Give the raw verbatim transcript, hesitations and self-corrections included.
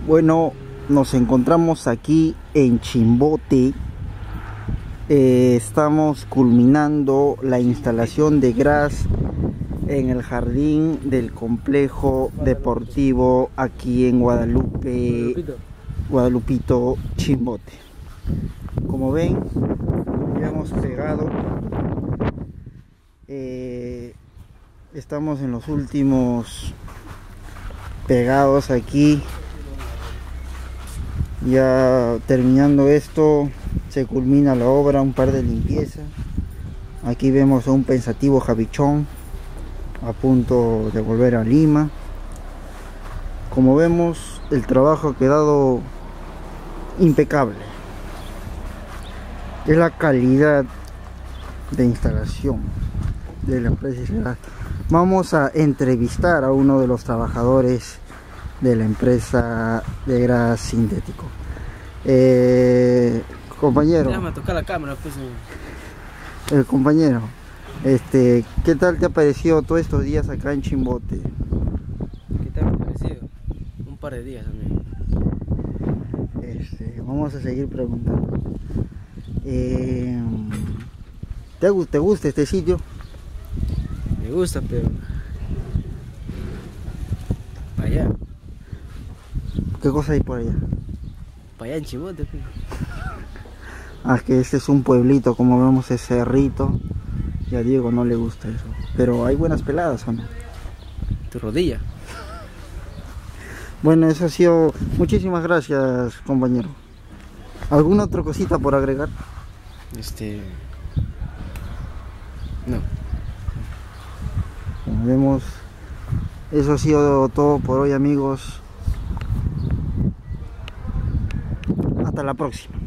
Bueno, nos encontramos aquí en Chimbote. Eh, estamos culminando la instalación de gras en el jardín del complejo deportivo aquí en Guadalupe, Guadalupito, Chimbote. Como ven, ya hemos pegado. Eh, estamos en los últimos pegados aquí. Ya terminando esto, se culmina la obra, un par de limpieza. Aquí vemos a un pensativo Javichón a punto de volver a Lima. Como vemos, el trabajo ha quedado impecable. Es la calidad de instalación de la empresa. Vamos a entrevistar a uno de los trabajadores de la empresa de gras sintético. Eh, compañero. Déjame tocar la cámara, pues. El compañero, este, ¿qué tal te ha parecido todos estos días acá en Chimbote? ¿Qué tal me ha parecido? Un par de días también. Este, vamos a seguir preguntando. Eh, ¿te, ¿Te gusta este sitio? Me gusta, pero para allá. ¿Qué cosa hay por allá? Para allá en Chimbote, pues. Ah, es que este es un pueblito, como vemos ese cerrito. Y a Diego no le gusta eso. Pero hay buenas peladas, ¿o no? Tu rodilla. Bueno, eso ha sido. Muchísimas gracias, compañero. ¿Alguna otra cosita por agregar? Este... No. Como vemos, eso ha sido todo por hoy, amigos. Hasta la próxima.